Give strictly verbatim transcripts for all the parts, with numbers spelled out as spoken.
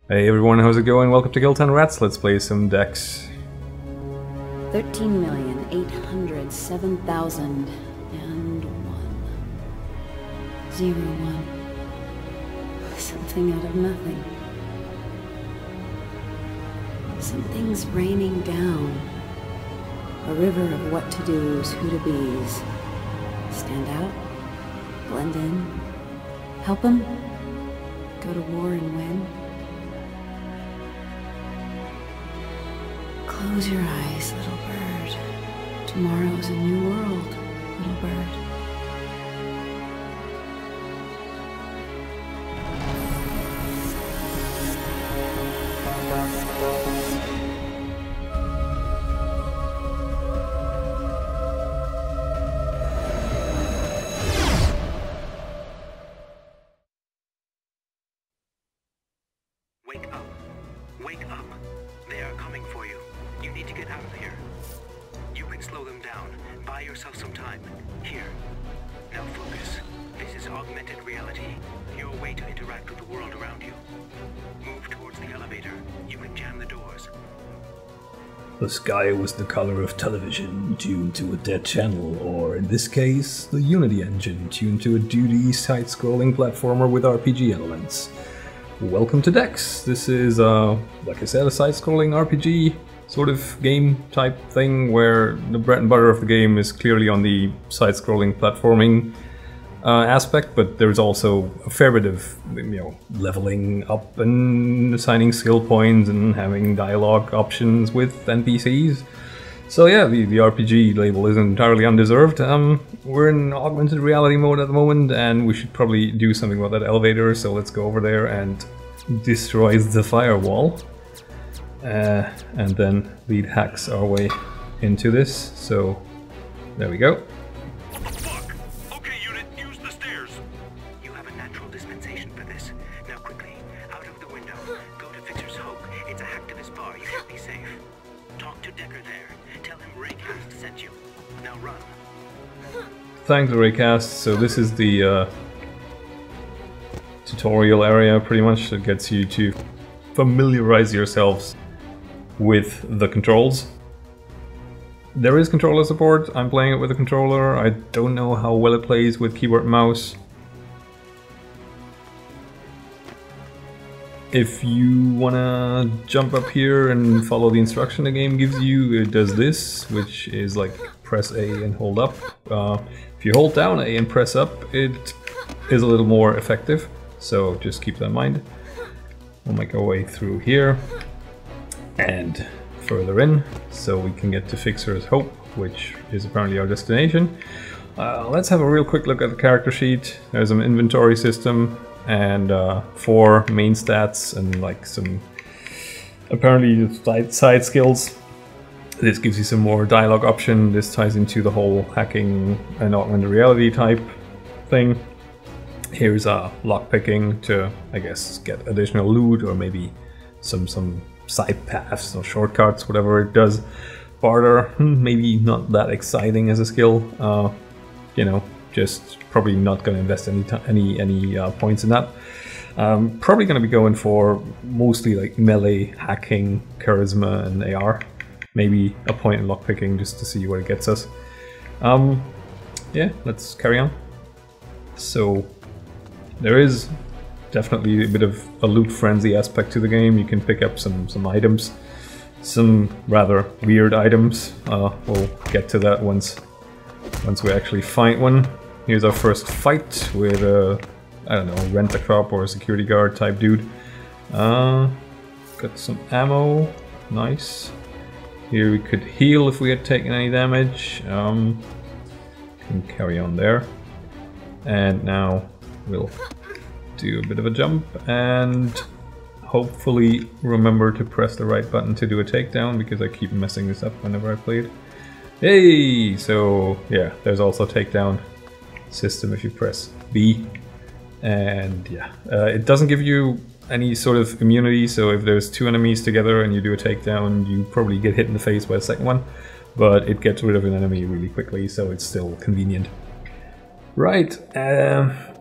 Hey everyone, how's it going? Welcome to Guild ten Rats. Let's play some Dex. Thirteen million eight hundred seven thousand and one. Zero one. Something out of nothing. Something's raining down. A river of what to do's, who to be's. Stand out, blend in, help him, go to war and win. Close your eyes, little bird. Tomorrow's a new world, little bird. Wake up. Wake up. They are coming for you. You need to get out of here. You can slow them down. Buy yourself some time. Here. Now focus. This is augmented reality. Your way to interact with the world around you. Move towards the elevator. You can jam the doors. The sky was the color of television tuned to a dead channel, or in this case, the Unity engine tuned to a two D side-scrolling platformer with R P G elements. Welcome to Dex. This is, uh, like I said, a side-scrolling R P G sort of game type thing where the bread and butter of the game is clearly on the side-scrolling platforming uh, aspect, but there's also a fair bit of, you know, leveling up and assigning skill points and having dialogue options with N P Cs. So yeah, the, the R P G label isn't entirely undeserved. Um, we're in augmented reality mode at the moment, and we should probably do something about that elevator, so let's go over there and destroy the firewall. Uh, and then lead hacks our way into this, so there we go. Fuck! Okay, unit, use the stairs! You have a natural dispensation for this. Now quickly, out of the window. Go to Fixer's Hope. It's a hacktivist bar. You should be safe. Talk to Decker there. Tell him Raycast sent you. Now run. Thanks, Raycast. So this is the uh, tutorial area, pretty much, that gets you to familiarize yourselves with the controls. There is controller support. I'm playing it with a controller. I don't know how well it plays with keyboard and mouse. If you wanna jump up here and follow the instruction the game gives you, it does this, which is like press A and hold up. Uh, if you hold down A and press up, it is a little more effective, so just keep that in mind. We'll make our way through here and further in, so we can get to Fixer's Hope, which is apparently our destination. Uh, let's have a real quick look at the character sheet. There's an inventory system and uh, four main stats and like some apparently side, side skills. This gives you some more dialogue option. This ties into the whole hacking and augmented reality type thing. Here's uh, lockpicking to, I guess, get additional loot or maybe some some side paths or shortcuts, whatever it does. Barter, maybe not that exciting as a skill. Uh, you know, just probably not going to invest any any any uh, points in that. Um, probably going to be going for mostly like melee hacking, charisma, and A R. Maybe a point in lockpicking just to see where it gets us. Um, yeah, let's carry on. So there is definitely a bit of a loot frenzy aspect to the game. You can pick up some some items, some rather weird items. Uh, we'll get to that once once we actually find one. Here's our first fight with a, I don't know, rent-a-cop or a security guard type dude. Uh, got some ammo, nice. Here we could heal if we had taken any damage. Um, can carry on there. And now we'll do a bit of a jump and hopefully remember to press the right button to do a takedown, because I keep messing this up whenever I play it. Hey! So yeah, there's also a takedown system if you press B. And yeah, uh, it doesn't give you any sort of immunity, so if there's two enemies together and you do a takedown, you probably get hit in the face by the second one, but it gets rid of an enemy really quickly, so it's still convenient. Right, um,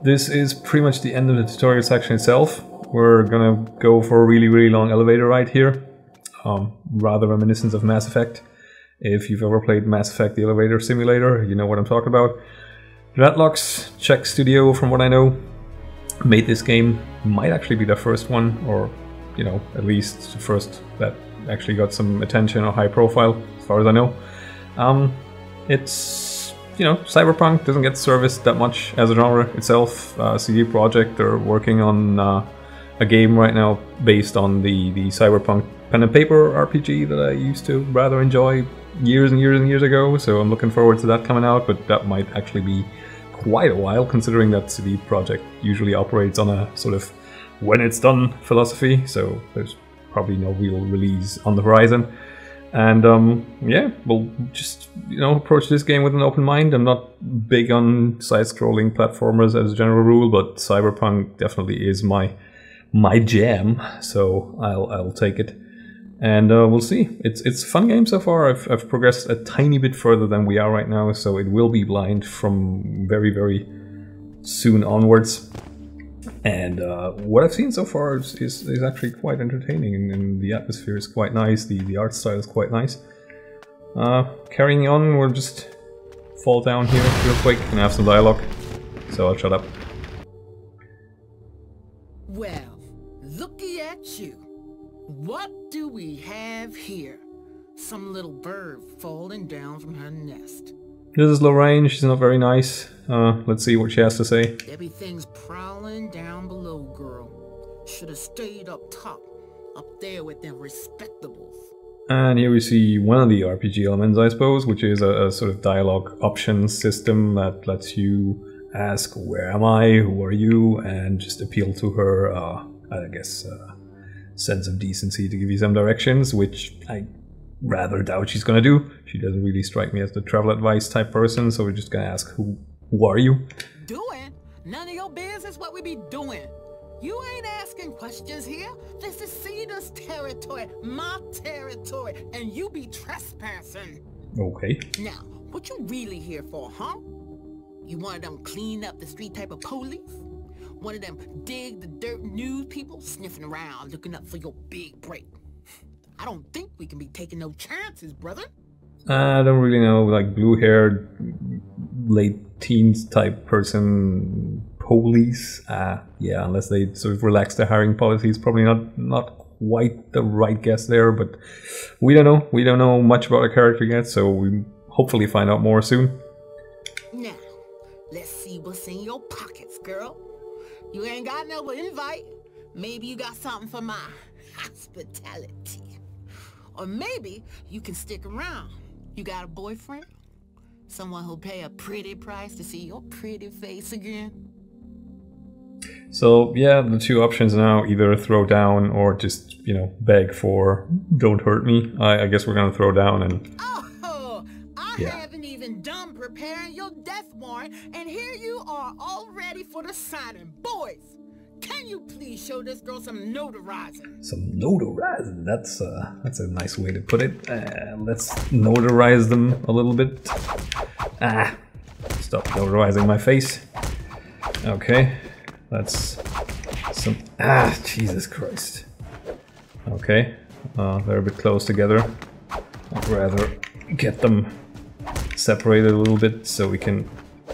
this is pretty much the end of the tutorial section itself. We're gonna go for a really, really long elevator ride here. Um, rather reminiscent of Mass Effect. If you've ever played Mass Effect, the elevator simulator, you know what I'm talking about. Redlocks, Czech studio from what I know, made this game. Might actually be their first one, or, you know, at least the first that actually got some attention or high profile, as far as I know. Um, it's, you know, Cyberpunk doesn't get serviced that much as a genre itself. Uh, C D Projekt are working on uh, a game right now based on the, the Cyberpunk pen and paper R P G that I used to rather enjoy years and years and years ago, so I'm looking forward to that coming out, but that might actually be quite a while, considering that C D Projekt usually operates on a sort of when it's done philosophy, so there's probably no real release on the horizon. And um, yeah, we'll just, you know, approach this game with an open mind. I'm not big on side-scrolling platformers as a general rule, but Cyberpunk definitely is my my jam, so I'll I'll take it. And uh, we'll see. It's it's a fun game so far. I've, I've progressed a tiny bit further than we are right now, so it will be blind from very, very soon onwards. And uh, what I've seen so far is, is, is actually quite entertaining, and, and the atmosphere is quite nice, the, the art style is quite nice. Uh, carrying on, we'll just fall down here real quick and have some dialogue, so I'll shut up. Well, looky at you. What do we have here? Some little bird falling down from her nest. This is Lorraine, she's not very nice. Uh, let's see what she has to say. Everything's prowling down below, girl. Should have stayed up top, up there with them respectables. And here we see one of the R P G elements, I suppose, which is a, a sort of dialogue option system that lets you ask, where am I, who are you, and just appeal to her, uh, I guess, uh, sense of decency to give you some directions, which I rather doubt she's gonna do. She doesn't really strike me as the travel advice type person, so we're just gonna ask, who, who are you? Doing? None of your business what we be doing. You ain't asking questions here. This is Cedar's territory, my territory, and you be trespassing. Okay. Now, what you really here for, huh? You one of them clean up the street type of police? One of them dig the dirt news people sniffing around looking up for your big break? I don't think we can be taking no chances, brother. I don't really know, like blue-haired, late teens type person, police. Uh, yeah, unless they sort of relax their hiring policies, probably not not quite the right guess there. But we don't know. We don't know much about the character yet, so we hopefully find out more soon. Now, let's see what's in your pockets, girl. You ain't got no invite. Maybe you got something for my hospitality. Or maybe you can stick around. You got a boyfriend? Someone who'll pay a pretty price to see your pretty face again? So yeah, the two options now, either throw down or just, you know, beg for don't hurt me. I, I guess we're gonna throw down and... Oh, I yeah. haven't even done preparing your death warrant, and here you are all ready for the signing. Boys, can you please show this girl some notarizing? Some notarizing, that's, uh, that's a nice way to put it. Uh, let's notarize them a little bit. Ah, stop notarizing my face. Okay, that's some... Ah, Jesus Christ. Okay, uh, they're a bit close together. I'd rather get them separated a little bit so we can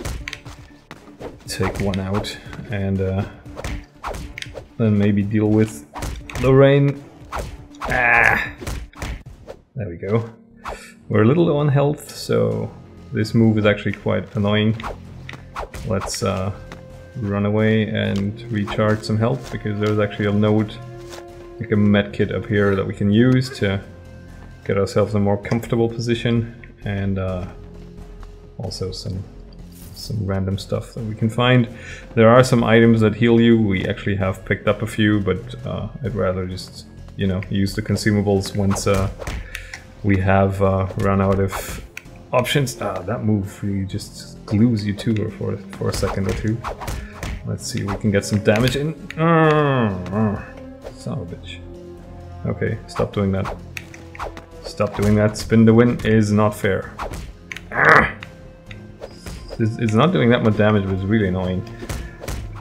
take one out and uh, then maybe deal with Lorraine. Ah, there we go. We're a little low on health, so this move is actually quite annoying. Let's uh, run away and recharge some health, because there's actually a node, like a med kit up here that we can use to get ourselves in a more comfortable position, and uh, also some some random stuff that we can find. There are some items that heal you. We actually have picked up a few, but uh, I'd rather just, you know, use the consumables once uh, we have uh, run out of options. Ah, that move really just glues you to her for, for a second or two. Let's see if we can get some damage in. Ah, son of a bitch. Okay, stop doing that. Stop doing that. Spin to win is not fair. Ah! It's, it's not doing that much damage, but it's really annoying.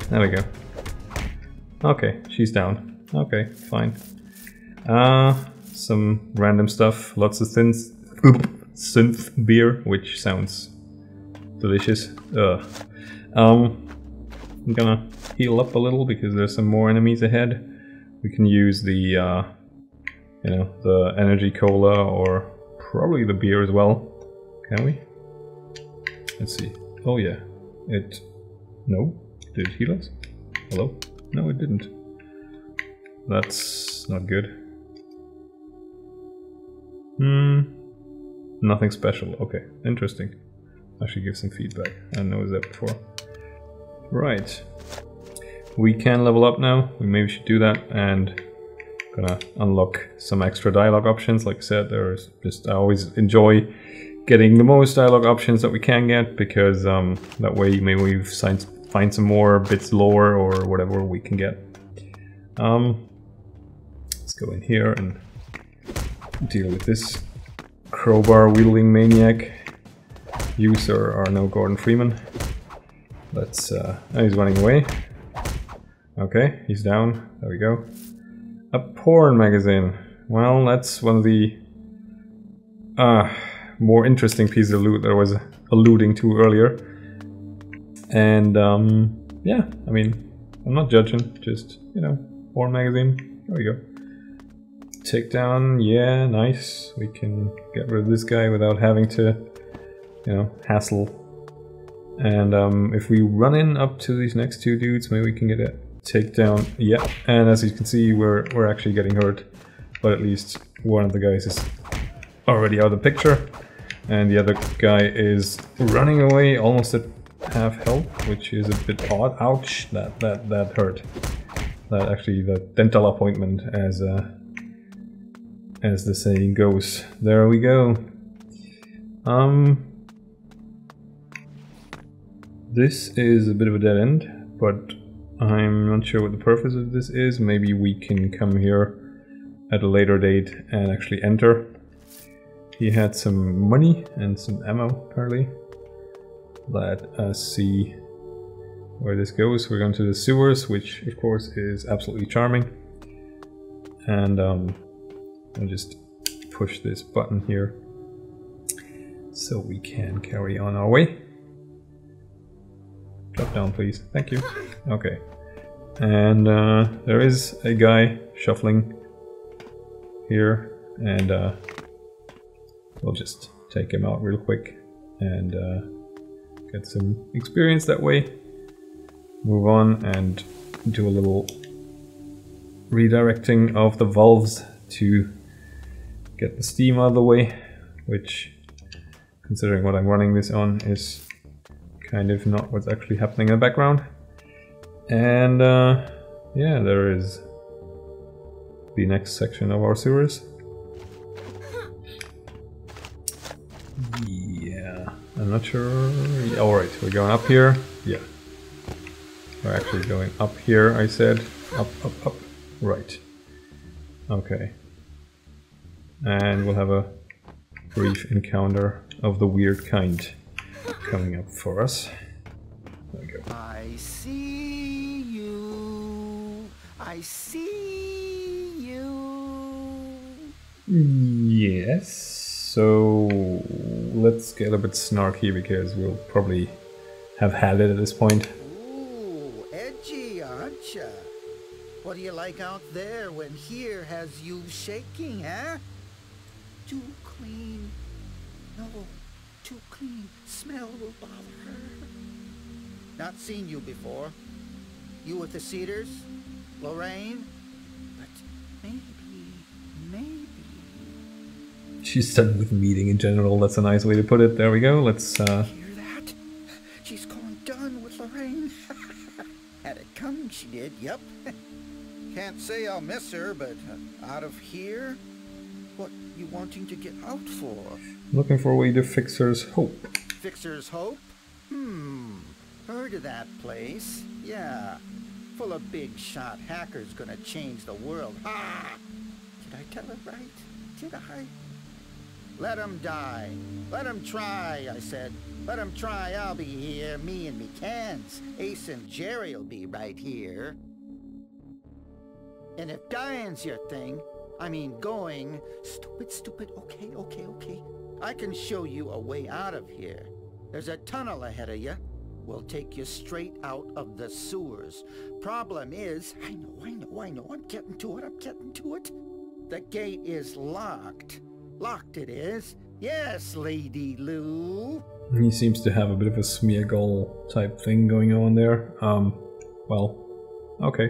There we go. Okay, she's down. Okay, fine. Uh, some random stuff. Lots of synth, synth beer, which sounds delicious. Ugh. Um, I'm gonna heal up a little because there's some more enemies ahead. We can use the, uh, you know, the energy cola or probably the beer as well. Can we? Let's see. Oh yeah. It... No? Did it heal us? Hello? No, it didn't. That's not good. Hmm. Nothing special. Okay, interesting. I should give some feedback. I didn't notice that before. Right. We can level up now. We maybe should do that, and gonna unlock some extra dialogue options. Like I said, there's just I always enjoy getting the most dialogue options that we can get, because um, that way maybe we find find some more bits lore or whatever we can get. Um, let's go in here and deal with this crowbar wielding maniac. User or no Gordon Freeman. Let's. Uh, oh, he's running away. Okay, he's down. There we go. A porn magazine. Well, that's one of the uh, more interesting pieces of loot that I was alluding to earlier. And um, yeah, I mean, I'm not judging. Just, you know, porn magazine. There we go. Takedown. Yeah, nice. We can get rid of this guy without having to, you know, hassle. And um, if we run in up to these next two dudes, maybe we can get a takedown. Yeah, and as you can see, we're we're actually getting hurt, but at least one of the guys is already out of the picture, and the other guy is running away almost at half health, which is a bit odd. Ouch! That that that hurt. That actually the dental appointment, as uh, as the saying goes. There we go. Um. This is a bit of a dead end, but I'm not sure what the purpose of this is. Maybe we can come here at a later date and actually enter. He had some money and some ammo, apparently. Let us see where this goes. We're going to the sewers, which of course is absolutely charming. And um, I'll just push this button here so we can carry on our way. Drop down, please. Thank you. Okay. And uh, there is a guy shuffling here, and uh, we'll just take him out real quick and uh, get some experience that way. Move on and do a little redirecting of the valves to get the steam out of the way, which, considering what I'm running this on, is kind of not what's actually happening in the background. And uh, yeah, there is the next section of our sewers. Yeah, I'm not sure. Alright, we're going up here. Yeah. We're actually going up here, I said. Up, up, up. Right. Okay. And we'll have a brief encounter of the weird kind coming up for us. There we go. I see you. I see you. Yes. So let's get a bit snarky because we'll probably have had it at this point. Ooh, edgy, aren't ya? What do you like out there when here has you shaking, huh? Too clean. No. Too clean. Smell will bother her. Not seen you before. You with the Cedars? Lorraine? But maybe, maybe... She's done with meeting in general. That's a nice way to put it. There we go. Let's... Uh... Hear that? She's going done with Lorraine. Had it come, she did, yep. Can't say I'll miss her, but uh, out of here? What you wanting to get out for? Looking for a way to Fixer's Hope. Fixer's Hope? Hmm. Heard of that place. Yeah. Full of big shot hackers gonna change the world. Ha! Did I tell it right? Did I? Let 'em die. Let 'em try, I said. Let him try, I'll be here. Me and me cans. Ace and Jerry'll be right here. And if dying's your thing, I mean going... Stupid, stupid, okay, okay, okay. I can show you a way out of here. There's a tunnel ahead of you. We'll take you straight out of the sewers. Problem is... I know, I know, I know. I'm getting to it, I'm getting to it. The gate is locked. Locked it is. Yes, Lady Lou. He seems to have a bit of a Smeargle type thing going on there. Um, well, okay.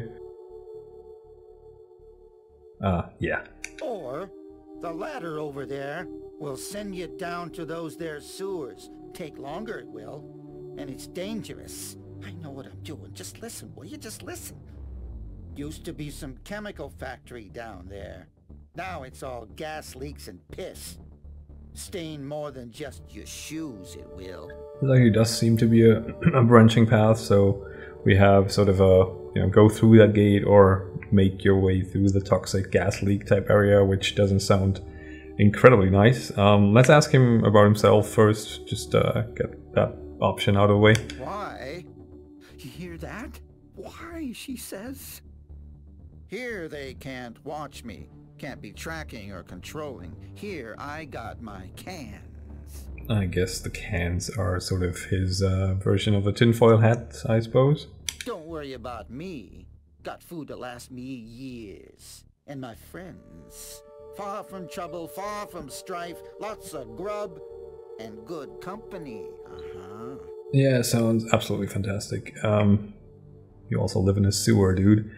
Ah, uh, yeah. Or, the ladder over there will send you down to those there sewers. Take longer, it will. And it's dangerous. I know what I'm doing. Just listen, will you? Just listen. Used to be some chemical factory down there. Now it's all gas leaks and piss. Stain more than just your shoes, it will. There actually does seem to be a, a branching path, so we have sort of a, you know, go through that gate or make your way through the toxic gas leak type area, which doesn't sound incredibly nice. Um, let's ask him about himself first, just uh, get that option out of the way. Why? You hear that? Why, she says. Here they can't watch me. Can't be tracking or controlling. Here I got my cans. I guess the cans are sort of his uh, version of a tinfoil hat, I suppose. Don't worry about me. Got food to last me years. And my friends. Far from trouble, far from strife, lots of grub, and good company. Uh-huh. Yeah, sounds absolutely fantastic. Um, you also live in a sewer, dude.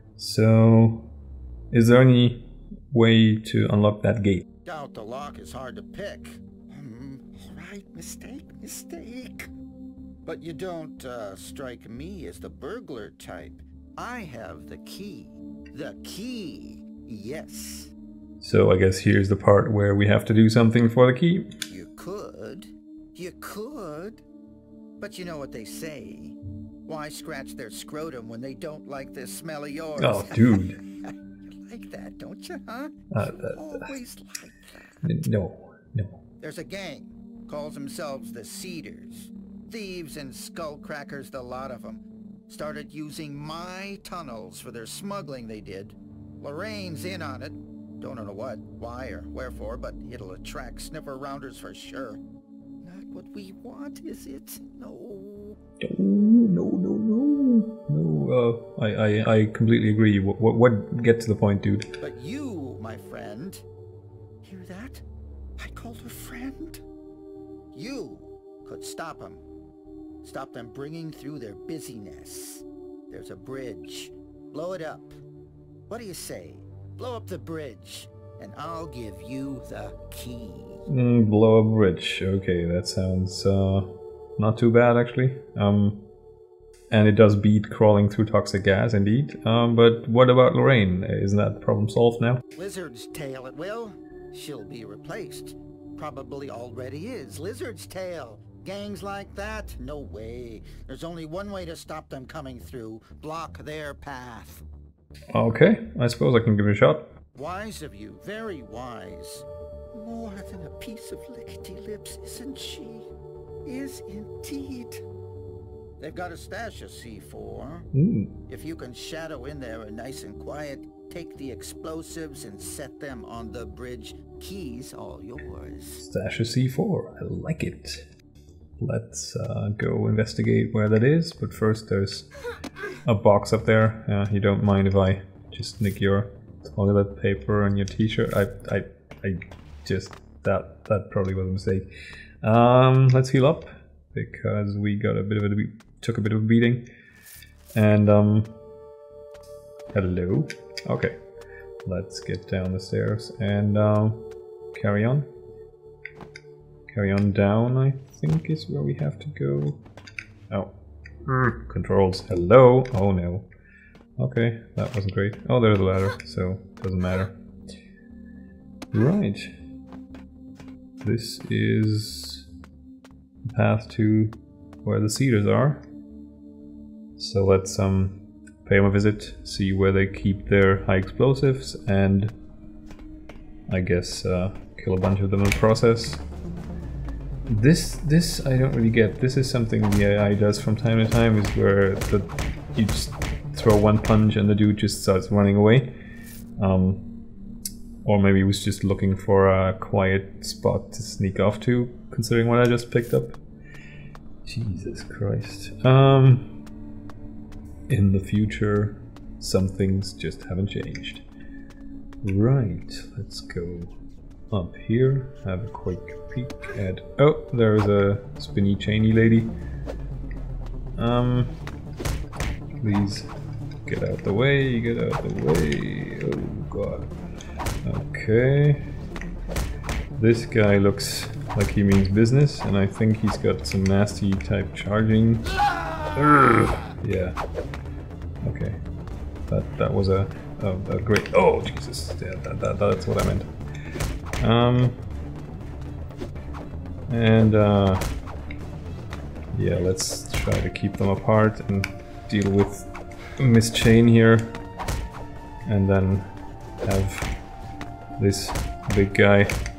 So, is there any way to unlock that gate? Doubt the lock is hard to pick. Mm, alright, mistake, mistake. But you don't uh, strike me as the burglar type. I have the key. The key, yes. So I guess here's the part where we have to do something for the key. You could. You could. But you know what they say. Why scratch their scrotum when they don't like the smell of yours? Oh, dude. You like that, don't you, huh? Uh, uh, always like that. No, no. There's a gang. Calls themselves the Cedars. Thieves and skullcrackers, the lot of them. Started using my tunnels for their smuggling, they did. Lorraine's in on it. Don't know what, why, or wherefore, but it'll attract sniffer-rounders for sure. Not what we want, is it? No. No, no, no, no. Uh, I, I, I completely agree. What, what, what? Get to the point, dude. But you, my friend, hear that? I called her friend. You could stop them. Stop them bringing through their busyness. There's a bridge. Blow it up. What do you say? Blow up the bridge, and I'll give you the key. Mm, blow a bridge. Okay, that sounds uh, not too bad, actually. Um, and it does beat crawling through toxic gas, indeed. Um, but what about Lorraine? Isn't that problem solved now? Lizard's tail, it will. She'll be replaced. Probably already is. Lizard's tail. Gangs like that? No way. There's only one way to stop them coming through. Block their path. Okay, I suppose I can give it a shot. Wise of you, very wise. More than a piece of lickety lips, isn't she? Is indeed. They've got a stash of C four. Mm. If you can shadow in there and nice and quiet, take the explosives and set them on the bridge. Keys all yours. Stash of C four, I like it. Let's uh, go investigate where that is, but first there's a box up there. Uh, you don't mind if I just nick your toilet paper and your t-shirt? I, I, I just, that, that probably was a mistake. Um, let's heal up, because we got a bit of a, took a bit of a beating. And, um, hello. Okay, let's get down the stairs and um, carry on. Carry on down, I think is where we have to go. Oh. Mm. Controls. Hello. Oh no. Okay, that wasn't great. Oh, there's a ladder, so doesn't matter. Right. This is the path to where the Cedars are. So let's um pay them a visit, see where they keep their high explosives, and I guess uh, kill a bunch of them in the process. This, this I don't really get. This is something the A I does from time to time, is where the, you just throw one punch and the dude just starts running away. Um, or maybe he was just looking for a quiet spot to sneak off to, considering what I just picked up. Jesus Christ. Um, in the future, some things just haven't changed. Right, let's go up here, have a quick peek at... Oh, there's a spinny chainy lady. Um, please get out the way, get out the way. Oh god. Okay. This guy looks like he means business, and I think he's got some nasty type charging. Urgh. Yeah. Okay. That that was a, a, a great... Oh Jesus! Yeah, that, that that's what I meant. Um. And uh. Yeah, let's try to keep them apart and deal with Miss Chain here, and then have this big guy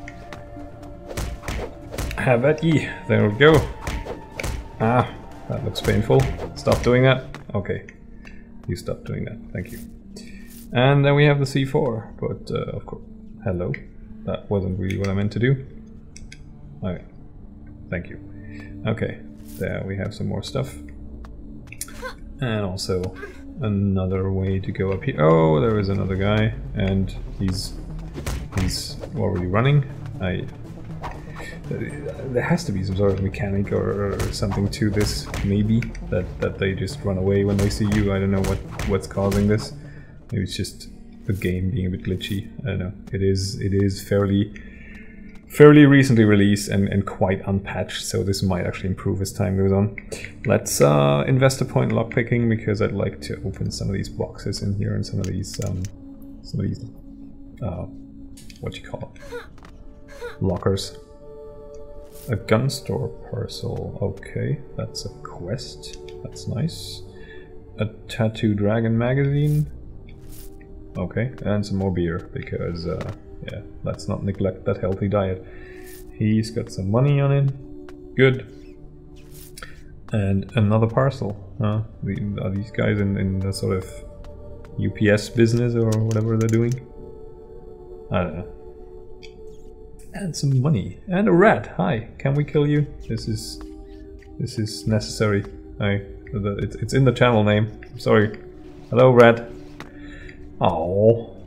have at ye. There we go. Ah, that looks painful. Stop doing that. Okay, you stop doing that. Thank you. And then we have the C four, but uh, of course, hello. That wasn't really what I meant to do. Alright, thank you. Okay, there we have some more stuff. And also another way to go up here. Oh, there is another guy, and he's he's already running. I there has to be some sort of mechanic or, or something to this, maybe that that they just run away when they see you. I don't know what what's causing this. Maybe it's just the game being a bit glitchy. I don't know. It is it is fairly fairly recently released and, and quite unpatched, so this might actually improve as time goes on. Let's uh, invest a point in lockpicking, because I'd like to open some of these boxes in here and some of these um, some of these uh, what you call it? Lockers. A gun store parcel. Okay, that's a quest. That's nice. A Tattoo Dragon magazine. Okay, and some more beer, because uh, yeah, let's not neglect that healthy diet. He's got some money on it. Good. And another parcel. Huh? The, are these guys in, in the sort of U P S business or whatever they're doing? I don't know. And some money. And a rat. Hi, can we kill you? This is... This is necessary. I, it's, it's in the channel name. I'm sorry. Hello, rat. Oh.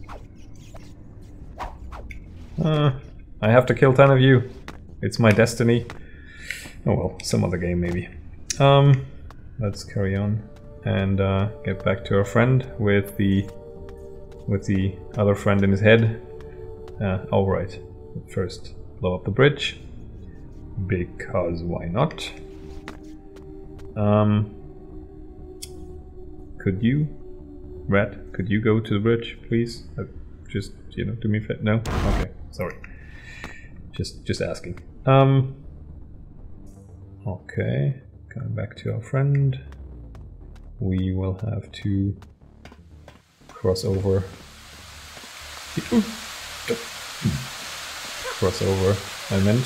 Uh, I have to kill ten of you. It's my destiny. Oh well, some other game maybe. Um, let's carry on and uh, get back to our friend with the with the other friend in his head. Uh, all right. First, blow up the bridge, because why not? Um, could you, rat? Could you go to the bridge, please? Uh, just you know, do me a favor. No. Okay. Sorry. Just, just asking. Um. Okay. Going back to our friend. We will have to cross over. Cross over, I meant.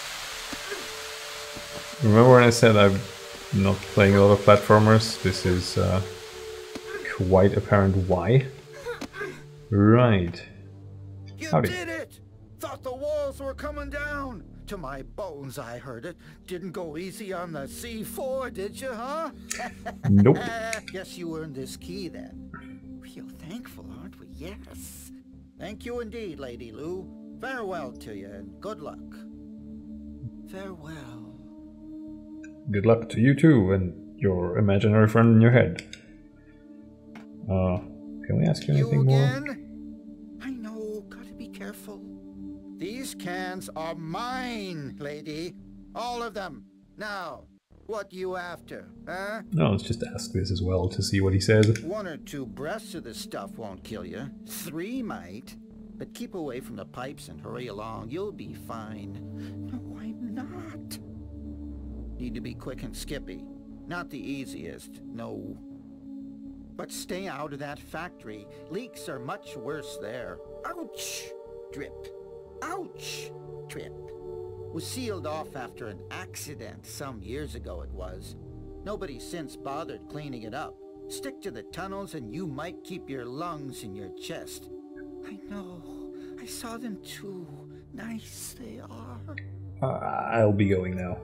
Remember when I said I'm not playing a lot of platformers? This is uh, quite apparent why. Right. You Howdy. did it! Thought the walls were coming down. To my bones, I heard it. Didn't go easy on the C four, did you, huh? Nope. Guess you earned this key then. Real thankful, aren't we? Yes. Thank you indeed, Lady Lou. Farewell to you, and good luck. Farewell. Good luck to you too, and your imaginary friend in your head. Uh, can we ask you anything you more? again? I know, gotta be careful. These cans are mine, lady. All of them. Now, what you after, huh? No, let's just ask this as well to see what he says. One or two breaths of this stuff won't kill you. Three might. But keep away from the pipes and hurry along. You'll be fine. No, I'm not. Need to be quick and skippy. Not the easiest, no. But stay out of that factory. Leaks are much worse there. Ouch! Drip. Ouch! Trip. Was sealed off after an accident some years ago it was. Nobody's since bothered cleaning it up. Stick to the tunnels and you might keep your lungs in your chest. I know. I saw them too. Nice they are. Uh, I'll be going now.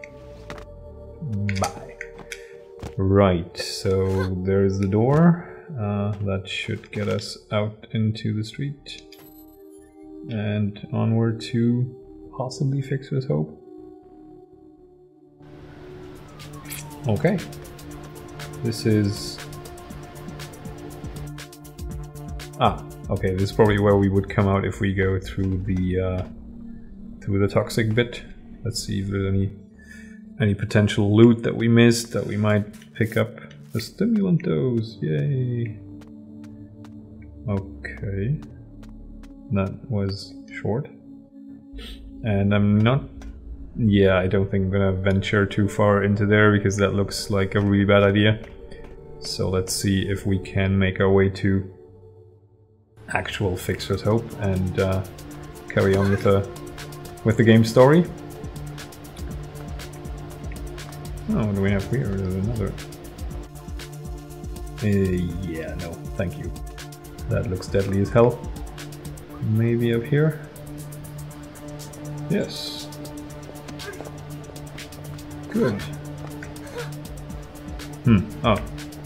Bye. Right, so there's the door. Uh, that should get us out into the street. And onward to possibly Fixer's Hope. Okay. This is... Ah, okay, this is probably where we would come out if we go through the uh, through the toxic bit. Let's see if there's any any potential loot that we missed that we might pick up. The stimulant dose, yay! Okay, that was short, and I'm not. Yeah, I don't think I'm gonna venture too far into there because that looks like a really bad idea. So let's see if we can make our way to actual Fixer's Hope and uh, carry on with the with the game story. Oh, what do we have here? There's another. Uh, yeah, no, thank you. That looks deadly as hell. Maybe up here? Yes. Good. Hmm. Oh.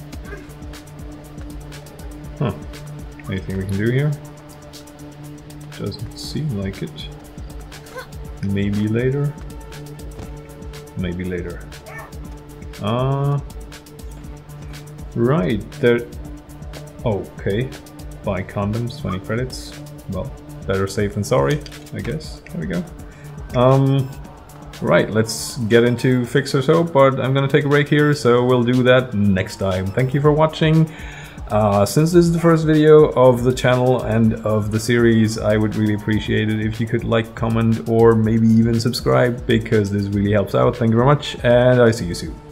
Huh. Anything we can do here? Doesn't seem like it. Maybe later. Maybe later. Ah. Uh, right. There. Okay. Buy condoms, twenty credits. Well, better safe than sorry, I guess. There we go. Um. Right, let's get into Fixer's Hope, but I'm gonna take a break here, so we'll do that next time. Thank you for watching. Uh, since this is the first video of the channel and of the series, I would really appreciate it if you could like, comment, or maybe even subscribe, because this really helps out. Thank you very much, and I see you soon.